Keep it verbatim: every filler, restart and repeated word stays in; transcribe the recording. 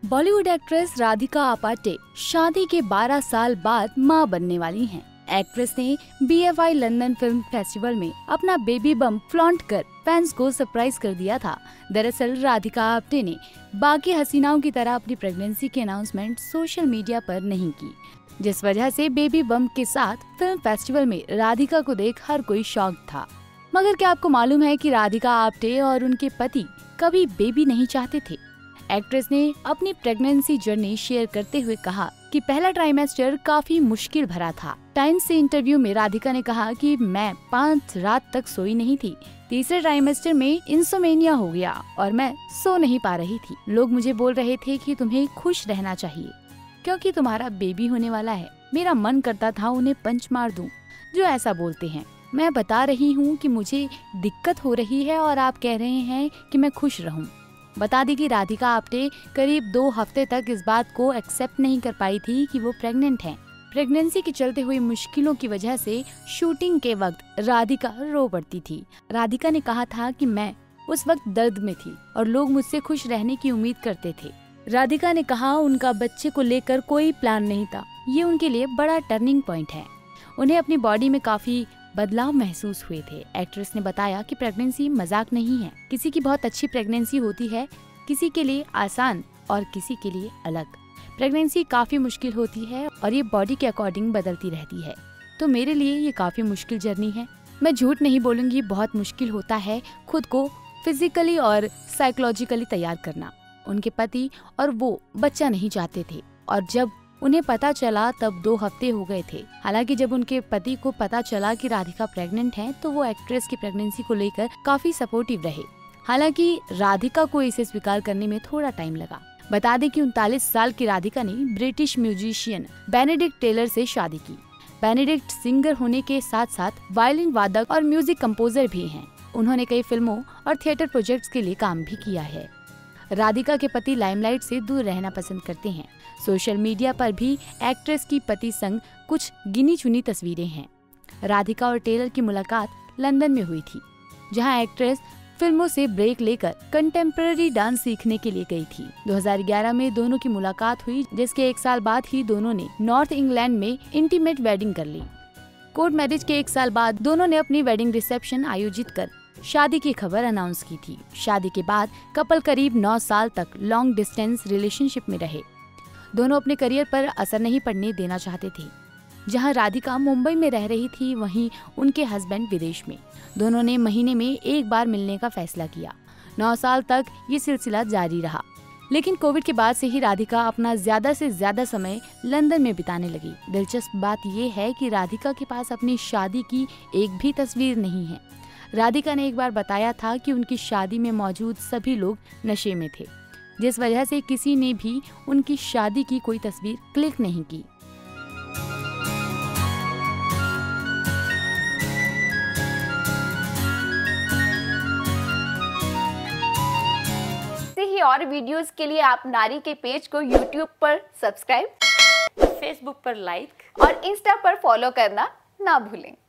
Bollywood actress Radhika Apte शादी के बारह साल बाद मां बनने वाली हैं। एक्ट्रेस ने B F I London film festival में अपना बेबी बम फ्लॉन्ट कर फैंस को सरप्राइज कर दिया था। दरअसल राधिका आप्टे ने बाकी हसीनाओं की तरह अपनी प्रेगनेंसी की अनाउंसमेंट सोशल मीडिया पर नहीं की, जिस वजह से बेबी बम के साथ फिल्म फेस्टिवल में राधिका को देख हर कोई शॉक था। मगर क्या आपको मालूम है कि राधिका आप्टे और उनके पति कभी बेबी नहीं चाहते थे। एक्ट्रेस ने अपनी प्रेगनेंसी जर्नी शेयर करते हुए कहा कि पहला ट्राइमेस्टर काफी मुश्किल भरा था। टाइम्स से इंटरव्यू में राधिका ने कहा कि मैं पाँच रात तक सोई नहीं थी। तीसरे ट्राइमेस्टर में इंसोमेनिया हो गया और मैं सो नहीं पा रही थी। लोग मुझे बोल रहे थे कि तुम्हें खुश रहना चाहिए क्योंकि तुम्हारा बेबी होने वाला है। मेरा मन करता था उन्हें पंच मार दूं, जो ऐसा बोलते हैं। मैं बता रही हूँ कि मुझे दिक्कत हो रही है और आप कह रहे हैं कि मैं खुश रहूं। बता दी कि राधिका आप्टे करीब दो हफ्ते तक इस बात को एक्सेप्ट नहीं कर पाई थी कि वो प्रेग्नेंट हैं। प्रेगनेंसी की चलते हुई मुश्किलों की वजह से शूटिंग के वक्त राधिका रो पड़ती थी। राधिका ने कहा था कि मैं उस वक्त दर्द में थी और लोग मुझसे खुश रहने की उम्मीद करते थे। राधिका ने कहा उनका बच्चे को लेकर कोई प्लान नहीं था। ये उनके लिए बड़ा टर्निंग पॉइंट है। उन्हें अपनी बॉडी में काफी बदलाव महसूस हुए थे। एक्ट्रेस ने बताया कि प्रेगनेंसी मजाक नहीं है। किसी की बहुत अच्छी प्रेगनेंसी होती है, किसी के लिए आसान और किसी के लिए अलग। प्रेगनेंसी काफी मुश्किल होती है और ये बॉडी के अकॉर्डिंग बदलती रहती है। तो मेरे लिए ये काफी मुश्किल जर्नी है। मैं झूठ नहीं बोलूंगी, बहुत मुश्किल होता है खुद को फिजिकली और साइकोलॉजिकली तैयार करना। उनके पति और वो बच्चा नहीं चाहते थे और जब उन्हें पता चला तब दो हफ्ते हो गए थे। हालांकि जब उनके पति को पता चला कि राधिका प्रेग्नेंट है तो वो एक्ट्रेस की प्रेगनेंसी को लेकर काफी सपोर्टिव रहे। हालांकि राधिका को इसे स्वीकार करने में थोड़ा टाइम लगा। बता दें कि उनतालीस साल की राधिका ने ब्रिटिश म्यूजिशियन बेनेडिक्ट टेलर से शादी की। बेनेडिक्ट सिंगर होने के साथ साथ वायलिन वादक और म्यूजिक कंपोजर भी हैं। उन्होंने कई फिल्मों और थिएटर प्रोजेक्ट्स के लिए काम भी किया है। राधिका के पति लाइमलाइट से दूर रहना पसंद करते हैं। सोशल मीडिया पर भी एक्ट्रेस की पति संग कुछ गिनी चुनी तस्वीरें हैं। राधिका और टेलर की मुलाकात लंदन में हुई थी, जहां एक्ट्रेस फिल्मों से ब्रेक लेकर कंटेम्पररी डांस सीखने के लिए गई थी। दो हज़ार ग्यारह में दोनों की मुलाकात हुई, जिसके एक साल बाद ही दोनों ने नॉर्थ इंग्लैंड में इंटीमेट वेडिंग कर ली। कोर्ट मैरिज के एक साल बाद दोनों ने अपनी वेडिंग रिसेप्शन आयोजित कर शादी की खबर अनाउंस की थी। शादी के बाद कपल करीब नौ साल तक लॉन्ग डिस्टेंस रिलेशनशिप में रहे। दोनों अपने करियर पर असर नहीं पड़ने देना चाहते थे। जहां राधिका मुंबई में रह रही थी, वहीं उनके हस्बैंड विदेश में। दोनों ने महीने में एक बार मिलने का फैसला किया। नौ साल तक ये सिलसिला जारी रहा, लेकिन कोविड के बाद से ही राधिका अपना ज्यादा से ज्यादा समय लंदन में बिताने लगी। दिलचस्प बात ये है कि राधिका के पास अपनी शादी की एक भी तस्वीर नहीं है। राधिका ने एक बार बताया था कि उनकी शादी में मौजूद सभी लोग नशे में थे, जिस वजह से किसी ने भी उनकी शादी की कोई तस्वीर क्लिक नहीं की। ऐसे ही और वीडियोस के लिए आप नारी के पेज को यूट्यूब पर सब्सक्राइब, फेसबुक पर लाइक और इंस्टा पर फॉलो करना ना भूलें।